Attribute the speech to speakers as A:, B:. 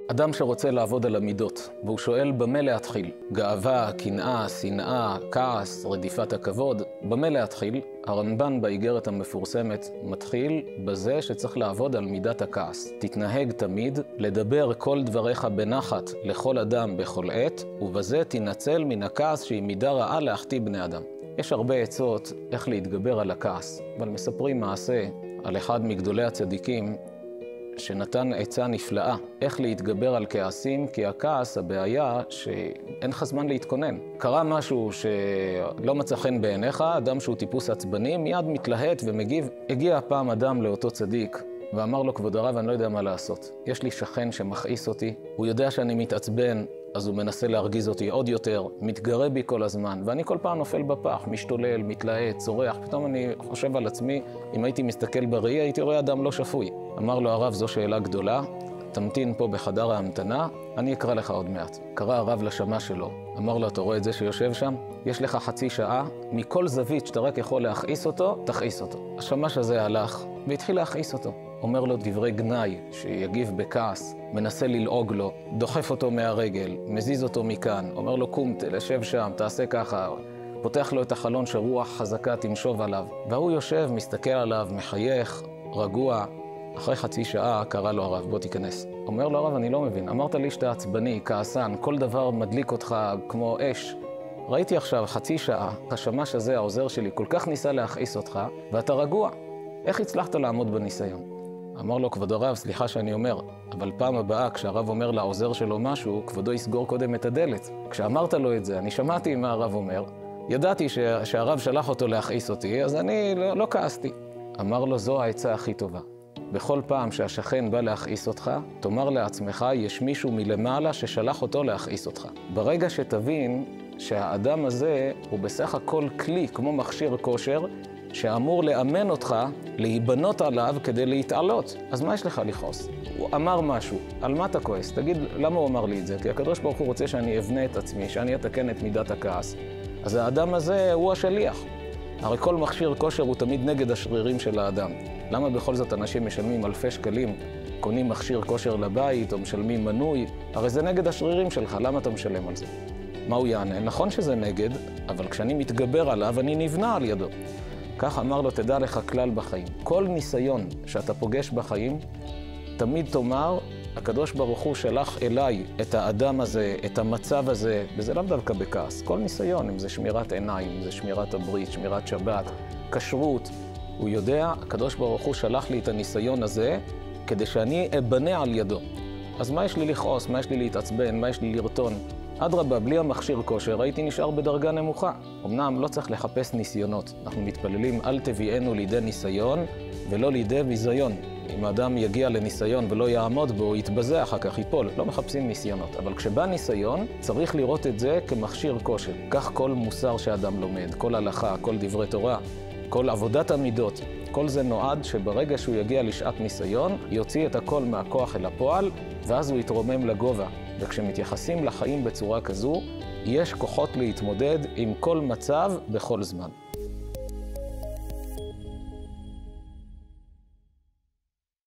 A: אדם שרוצה לעבוד על המידות, והוא שואל במה להתחיל. גאווה, קנאה, שנאה, כעס, רדיפת הכבוד, במה להתחיל? הרמב"ן באיגרת המפורסמת מתחיל בזה שצריך לעבוד על מידת הכעס. תתנהג תמיד, לדבר כל דבריך בנחת לכל אדם בכל עת, ובזה תנצל מן הכעס שהיא מידה רעה להחטיא בני אדם. יש הרבה עצות איך להתגבר על הכעס, אבל מספרים מעשה על אחד מגדולי הצדיקים, שנתן עצה נפלאה, איך להתגבר על כעסים, כי הכעס, הבעיה שאין לך זמן להתכונן. קרה משהו שלא מצא חן בעיניך, אדם שהוא טיפוס עצבני, מיד מתלהט ומגיב. הגיע פעם אדם לאותו צדיק, ואמר לו, כבוד הרב, אני לא יודע מה לעשות. יש לי שכן שמכעיס אותי, הוא יודע שאני מתעצבן, אז הוא מנסה להרגיז אותי עוד יותר, מתגרה בי כל הזמן, ואני כל פעם נופל בפח, משתולל, מתלהט, צורח. פתאום אני חושב על עצמי, אם הייתי מסתכל בראי, הייתי רואה אדם לא שפוי. אמר לו הרב, זו שאלה גדולה, תמתין פה בחדר ההמתנה, אני אקרא לך עוד מעט. קרא הרב לשמה שלו, אמר לו, אתה רואה את זה שיושב שם? יש לך חצי שעה, מכל זווית שאתה רק יכול להכעיס אותו, תכעיס אותו. השמש הזה הלך, והתחיל להכעיס אותו. אומר לו דברי גנאי, שיגיב בכעס, מנסה ללעוג לו, דוחף אותו מהרגל, מזיז אותו מכאן, אומר לו, קום, תשב שם, תעשה ככה, פותח לו את החלון שרוח חזקה תנשוב עליו. והוא יושב, מסתכל עליו, מחייך, רגוע. אחרי חצי שעה קרא לו הרב, בוא תיכנס. אומר לו הרב, אני לא מבין, אמרת לי שאתה עצבני, כעסן, כל דבר מדליק אותך כמו אש. ראיתי עכשיו חצי שעה, השמש הזה, העוזר שלי, כל כך ניסה להכעיס אותך, ואתה רגוע. איך הצלחת לעמוד בניסיון? אמר לו, כבוד הרב, סליחה שאני אומר, אבל פעם הבאה, כשהרב אומר לעוזר שלו משהו, כבודו יסגור קודם את הדלת. כשאמרת לו את זה, אני שמעתי מה הרב אומר, ידעתי שהרב שלח אותו להכעיס אותי, אז אני לא כעסתי. אמר לו, זו העצה הכי טובה. בכל פעם שהשכן בא להכעיס אותך, תאמר לעצמך, יש מישהו מלמעלה ששלח אותו להכעיס אותך. ברגע שתבין שהאדם הזה הוא בסך הכל כלי, כמו מכשיר כושר, שאמור לאמן אותך, להיבנות עליו כדי להתעלות. אז מה יש לך לכעוס? הוא אמר משהו, על מה אתה כועס? תגיד, למה הוא אמר לי את זה? כי הקדוש ברוך הוא רוצה שאני אבנה את עצמי, שאני אתקן את מידת הכעס. אז האדם הזה הוא השליח. הרי כל מכשיר כושר הוא תמיד נגד השרירים של האדם. למה בכל זאת אנשים משלמים אלפי שקלים, קונים מכשיר כושר לבית או משלמים מנוי? הרי זה נגד השרירים שלך, למה אתה משלם על זה? מה הוא יענה? נכון שזה נגד, אבל כשאני מתגבר עליו, אני נבנה על ידו. כך אמר לו, תדע לך כלל בחיים. כל ניסיון שאתה פוגש בחיים, תמיד תאמר, הקדוש ברוך הוא שלח אליי את האדם הזה, את המצב הזה, וזה לאו דווקא בכעס. כל ניסיון, אם זה שמירת עיניים, אם זה שמירת הברית, שמירת שבת, כשרות, הוא יודע, הקדוש ברוך הוא שלח לי את הניסיון הזה, כדי שאני אבנה על ידו. אז מה יש לי לכעוס? מה יש לי להתעצבן? מה יש לי לרטון? אדרבה, בלי המכשיר כושר, הייתי נשאר בדרגה נמוכה. אמנם לא צריך לחפש ניסיונות. אנחנו מתפללים, אל תביאנו לידי ניסיון ולא לידי ביזיון. אם האדם יגיע לניסיון ולא יעמוד בו, יתבזה אחר כך, ייפול. לא מחפשים ניסיונות. אבל כשבא ניסיון, צריך לראות את זה כמכשיר כושר. כך כל מוסר שאדם לומד, כל הלכה, כל דברי תורה, כל עבודת המידות, כל זה נועד שברגע שהוא יגיע לשעת ניסיון, יוציא את הכל מהכוח אל הפועל, ואז הוא יתרומם לגובה. וכשמתייחסים לחיים בצורה כזו, יש כוחות להתמודד עם כל מצב בכל זמן.